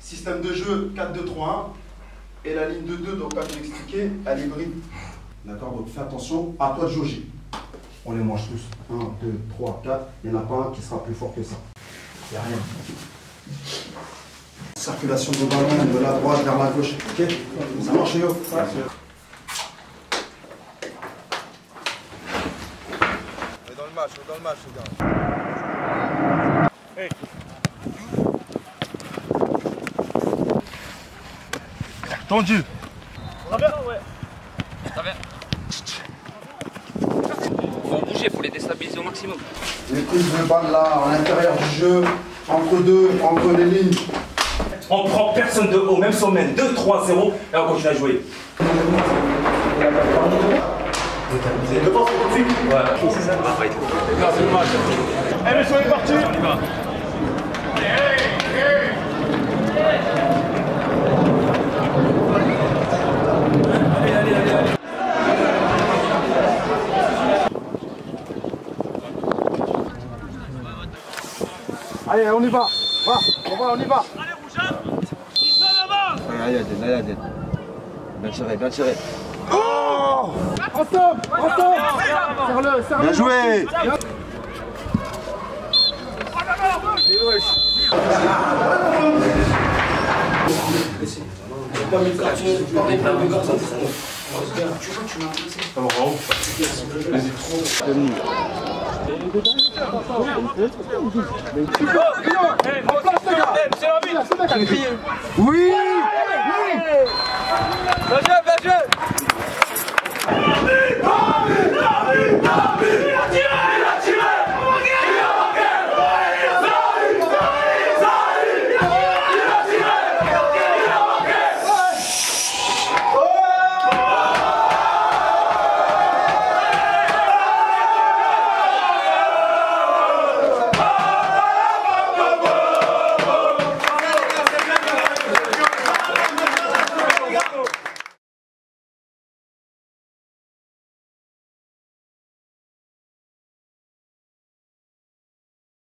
Système de jeu 4-2-3-1. Et la ligne de 2, donc comme je l'ai expliqué, elle est hybride. D'accord, donc fais attention, à toi de jauger. On les mange tous. 1, 2, 3, 4. Il n'y en a pas un qui sera plus fort que ça. Il n'y a rien. Circulation de ballon de la droite vers la gauche. Ok? Ça marche, Léo? Ouais. On est dans le match, les gars. Hey. Tendu. Ça va? Ouais. Ça va. Faut bouger, faut les déstabiliser au maximum. Les prises de balle là, à l'intérieur du jeu, entre les lignes. On prend personne de haut, même si on mène 2-3-0 et on continue à jouer. C'est devant, c'est tout de suite. Ouais, c'est ça. C'est le match. Eh, mais soyez partis. On y va. Allez, on y va. On y va. Allez, allez. Bien tiré. Oh! Ensemble. Serre-le. Bien joué. Oui! Bien joué.